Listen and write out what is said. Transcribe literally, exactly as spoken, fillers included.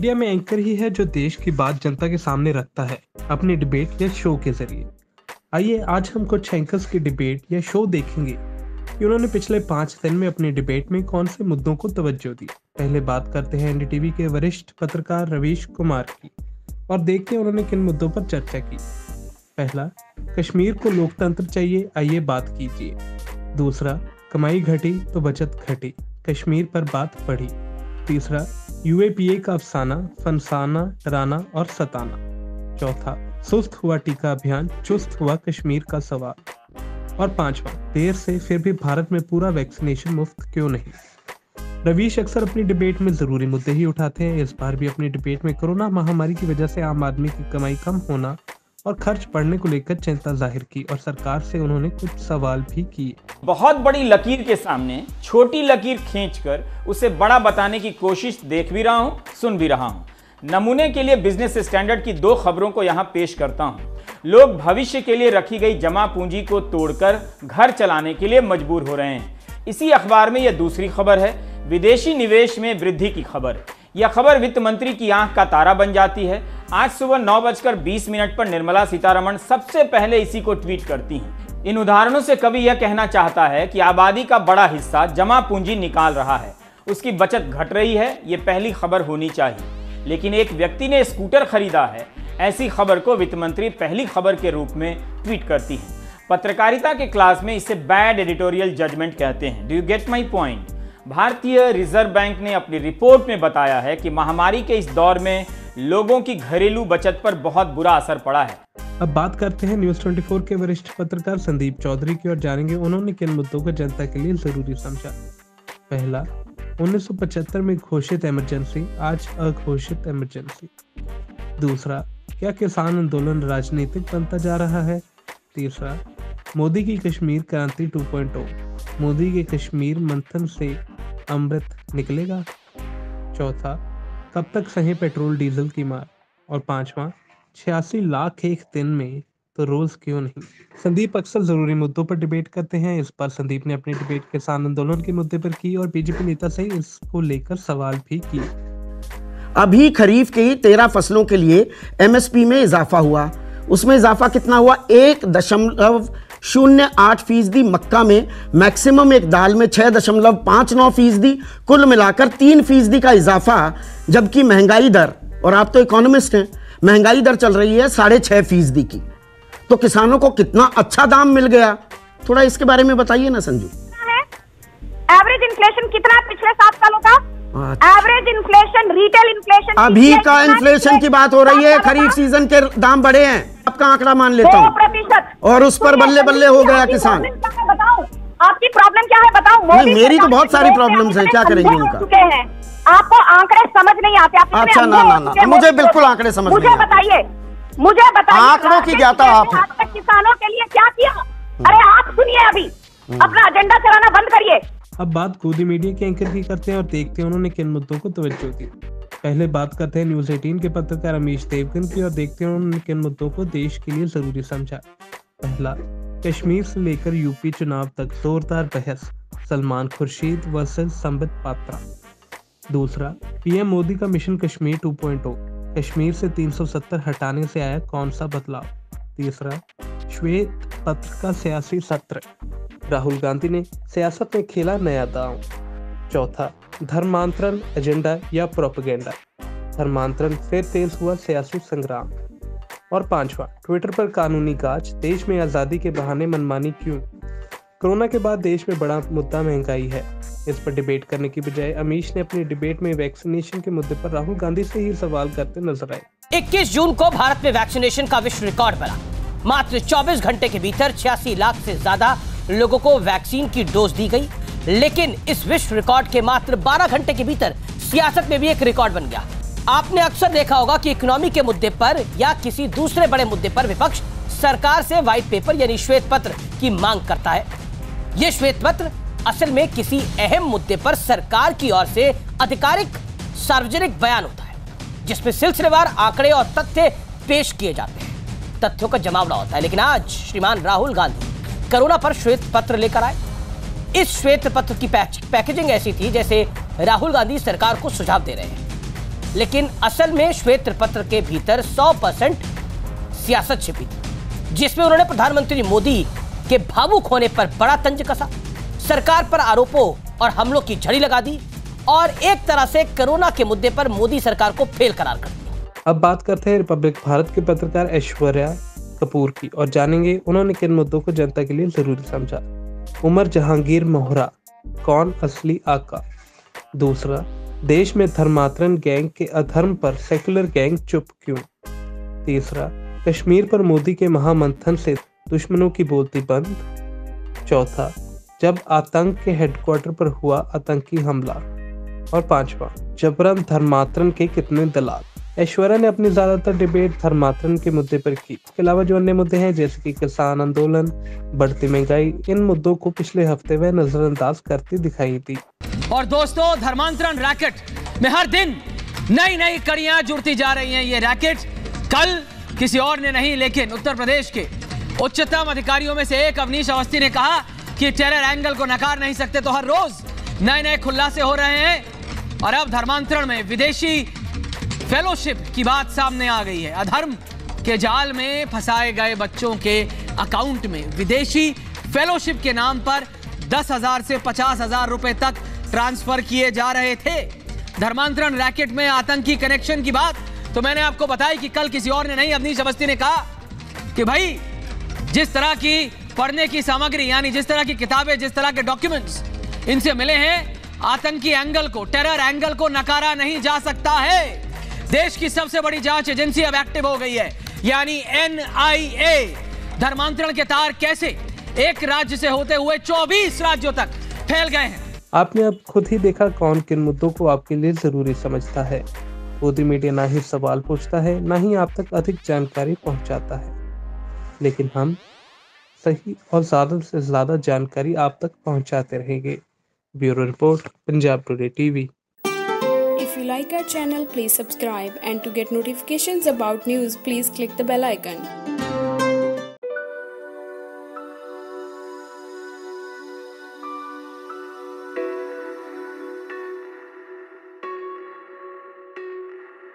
Media में anchor ही है जो देश की बात जनता के सामने रखता है अपनी डिबेट या शो के जरिए। आइए आज हम कुछ एंकर्स की डिबेट या शो देखेंगे कि उन्होंने पिछले पाँच दिन में अपनी डिबेट में कौन से मुद्दों को तवज्जो दी। पहले बात करते हैं एनडीटीवी के वरिष्ठ पत्रकार रवीश कुमार की और देखते हैं उन्होंने किन मुद्दों पर चर्चा की। पहला, कश्मीर को लोकतंत्र चाहिए, आइए बात कीजिए। दूसरा, कमाई घटी तो बचत घटी, कश्मीर पर बात बढ़ी। तीसरा, यूएपीए का अफसाना, फनसाना, डराना और सताना। चौथा, सुस्त हुआ टीका अभियान, चुस्त हुआ कश्मीर का सवाल। और पांचवा, देर से फिर भी भारत में पूरा वैक्सीनेशन मुफ्त क्यों नहीं। रवीश अक्सर अपनी डिबेट में जरूरी मुद्दे ही उठाते हैं। इस बार भी अपनी डिबेट में कोरोना महामारी की वजह से आम आदमी की कमाई कम होना और खर्च बढ़ने को लेकर चिंता जाहिर की और सरकार से उन्होंने कुछ सवाल भी किए। बहुत बड़ी लकीर के सामने छोटी लकीर खींचकर उसे बड़ा बताने की कोशिश देख भी रहा हूं, सुन भी रहा हूं। नमूने के लिए बिजनेस स्टैंडर्ड की दो खबरों को यहां पेश करता हूं। लोग भविष्य के लिए रखी गई जमा पूंजी को तोड़कर घर चलाने के लिए मजबूर हो रहे हैं। इसी अखबार में यह दूसरी खबर है, विदेशी निवेश में वृद्धि की खबर। यह खबर वित्त मंत्री की आंख का तारा बन जाती है। आज सुबह नौ बजकर बीस मिनट पर निर्मला सीतारमण सबसे पहले इसी को ट्वीट करती हैं। इन उदाहरणों से कवि यह कहना चाहता है कि आबादी का बड़ा हिस्सा जमा पूंजी निकाल रहा है, उसकी बचत घट रही है। ये पहली खबर होनी चाहिए, लेकिन एक व्यक्ति ने स्कूटर खरीदा है, ऐसी खबर को वित्त मंत्री पहली खबर के रूप में ट्वीट करती है। पत्रकारिता के क्लास में इसे बैड एडिटोरियल जजमेंट कहते हैं। Do you get my point? भारतीय रिजर्व बैंक ने अपनी रिपोर्ट में बताया है कि महामारी के इस दौर में लोगों की घरेलू बचत पर बहुत बुरा असर पड़ा है। अब बात करते हैं न्यूज़ चौबीस के वरिष्ठ पत्रकार संदीप चौधरी की और जानेंगे उन्होंने किन मुद्दों को जनता के लिए जरूरी समझा। पहला, उन्नीस सौ पचहत्तर में घोषित इमरजेंसी, आज अघोषित इमरजेंसी। दूसरा, क्या किसान आंदोलन राजनीतिक बनता जा रहा है। तीसरा, मोदी की कश्मीर क्रांति टू पॉइंट ओ, मोदी के कश्मीर मंथन से अमृत निकलेगा। चौथा, कब तक सहे पेट्रोल डीजल की मार। और पांचवा, छियासी लाख एक दिन में तो रोज क्यों नहीं। संदीप अक्सर जरूरी मुद्दों पर डिबेट करते हैं। इस बार संदीप ने अपनी डिबेट किसान आंदोलन के मुद्दे पर की और बीजेपी नेता से इसको लेकर सवाल भी किए। अभी खरीफ की तेरह फसलों के लिए एमएसपी में इजाफा हुआ, उसमें इजाफा कितना हुआ? एक दशमलव शून्य आठ फीसदी, मक्का में मैक्सिमम एक दाल में छह दशमलव पांच नौ फीसदी, कुल मिलाकर तीन फीसदी का इजाफा। जबकि महंगाई दर, और आप तो इकोनॉमिस्ट हैं, महंगाई दर चल रही है साढ़े छह फीसदी की। तो किसानों को कितना अच्छा दाम मिल गया, थोड़ा इसके बारे में बताइए ना संजू। एवरेज इन्फ्लेशन कितना पिछले सात सालों का? एवरेज इन्फ्लेशन, रिटेल इन्फ्लेशन, अभी का इन्फ्लेशन की बात हो रही है। खरीफ सीजन के दाम बढ़े हैं, आपका आंकड़ा मान लेता हूँ, और उस पर बल्ले बल्ले हो गया किसान। बताओ आपकी प्रॉब्लम क्या है, बताओ। नहीं, मेरी तो बहुत सारी प्रॉब्लम्स हैं, क्या करेंगे उनका? आपको आंकड़े समझ नहीं आते। अच्छा, ना ना ना, मुझे बिल्कुल आंकड़े समझ नहीं आते। बताइए, मुझे बताइए आंकड़ों की ज्ञाता आप हैं। किसानों के लिए क्या किया? अरे आप सुनिए, अभी अपना एजेंडा चलाना बंद करिए। अब बात गोदी मीडिया के एंकर की करते हैं और देखते हैं उन्होंने किन मुद्दों को तवज्जो दी। पहले बात करते हैं न्यूज़ अठारह के पत्रकार अमीश देवगन की और देखते हैं उन्होंने किन मुद्दों को देश के लिए जरूरी समझा। पहला, कश्मीर से लेकर यूपी चुनाव तक जोरदार बहस, सलमान खुर्शीद वर्सेस संबित पात्रा। दूसरा, पीएम मोदी का mission Kashmir two point O, Kashmir से तीन सौ सत्तर हटाने से आया कौन सा बदलाव। तीसरा, श्वेत पत्र का सियासी सत्र, राहुल गांधी ने सियासत में खेला नया दांव। चौथा, धर्मांतरण एजेंडा या प्रोपेगेंडा, धर्मांतरण फिर तेज हुआ सियासी संग्राम। और पांचवा, ट्विटर पर कानूनी गाज, देश में आजादी के बहाने मनमानी क्यों। कोरोना के बाद देश में बड़ा मुद्दा महंगाई है। इस पर डिबेट करने की बजाय अमीश ने अपनी डिबेट में वैक्सीनेशन के मुद्दे पर राहुल गांधी से ही सवाल करते नजर आए। इक्कीस जून को भारत में वैक्सीनेशन का विश्व रिकॉर्ड बना। मात्र चौबीस घंटे के भीतर छियासी लाख से ज्यादा लोगों को वैक्सीन की डोज दी गई। लेकिन इस विश्व रिकॉर्ड के मात्र बारह घंटे के भीतर सियासत में भी एक रिकॉर्ड बन गया। आपने अक्सर देखा होगा कि इकोनॉमी के मुद्दे पर या किसी दूसरे बड़े मुद्दे पर विपक्ष सरकार से व्हाइट पेपर यानी श्वेत पत्र की मांग करता है। यह श्वेत पत्र असल में किसी अहम मुद्दे पर सरकार की ओर से आधिकारिक सार्वजनिक बयान होता है, जिसमें सिलसिलेवार आंकड़े और तथ्य पेश किए जाते हैं। तथ्यों का जमावड़ा होता है। लेकिन आज श्रीमान राहुल गांधी कोरोना पर श्वेत पत्र लेकर आए। इस श्वेत पत्र की पैकेजिंग ऐसी थी जैसे राहुल गांधी सरकार को सुझाव दे रहे हैं। लेकिन असल में श्वेत पत्र के भीतर सौ परसेंट सियासत छिपी थी, जिसमें उन्होंने प्रधानमंत्री मोदी के भावुक होने पर बड़ा तंज कसा, सरकार पर आरोपों और हमलों की झड़ी लगा दी और एक तरह से कोरोना के मुद्दे पर मोदी सरकार को फेल करार कर दिया। अब बात करते हैं रिपब्लिक भारत के पत्रकार ऐश्वर्या कपूर की और जानेंगे उन्होंने किन मुद्दों को जनता के लिए जरूरी समझा। उमर जहांगीर मोहरा, कौन असली आका। दूसरा, देश में धर्मांतरण गैंग के अधर्म पर सेक्युलर गैंग चुप क्यों। तीसरा, कश्मीर पर मोदी के महामंथन से दुश्मनों की बोलती बंद। चौथा, जब आतंक के हेडक्वार्टर पर हुआ आतंकी हमला। और पांचवा, जबरन धर्मांतरण के कितने दलाल। ऐश्वर्या ने अपनी ज्यादातर डिबेट धर्मांतरण के मुद्दे पर की। इसके अलावा जो अन्य मुद्दे हैं जैसे कि किसान आंदोलन, बढ़ती महंगाई, इन मुद्दों को पिछले हफ्ते वह नजरअंदाज करती दिखाई दी। और दोस्तों, धर्मांतरण रैकेट में हर दिन नई नई कड़ियां जुड़ती जा रही हैं। ये रैकेट कल किसी और ने नहीं, लेकिन उत्तर प्रदेश के उच्चतम अधिकारियों में से एक अवनीश अवस्थी ने कहा कि टेरर एंगल को नकार नहीं सकते, तो हर रोज नए नए खुलासे हो रहे हैं। और अब धर्मांतरण में विदेशी फेलोशिप की बात सामने आ गई है। अधर्म के जाल में फंसाए गए बच्चों के अकाउंट में विदेशी फेलोशिप के नाम पर दस हजार से पचास हजार रुपए तक ट्रांसफर किए जा रहे थे। धर्मांतरण रैकेट में आतंकी कनेक्शन की बात तो मैंने आपको बताई कि कल किसी और ने नहीं, अवनीश अवस्थी ने कहा कि भाई जिस तरह की पढ़ने की सामग्री, यानी जिस तरह की किताबें, जिस तरह के डॉक्यूमेंट्स इनसे मिले हैं, आतंकी एंगल को, टेरर एंगल को नकारा नहीं जा सकता है। देश की सबसे बड़ी जांच एजेंसी अब एक्टिव हो गई है, यानी एन आई ए। धर्मांतरण के तार कैसे एक राज्य से होते हुए चौबीस राज्यों तक फैल गए हैं। आपने अब खुद ही देखा कौन किन मुद्दों को आपके लिए जरूरी समझता है। मोदी मीडिया ना ही सवाल पूछता है, ना ही आप तक अधिक जानकारी पहुंचाता है, लेकिन हम सही और ज्यादा से ज्यादा जानकारी आप तक पहुंचाते रहेंगे। Bureau report, Punjab today TV. If you like our channel, please subscribe, and to get notifications about news, please click the bell icon.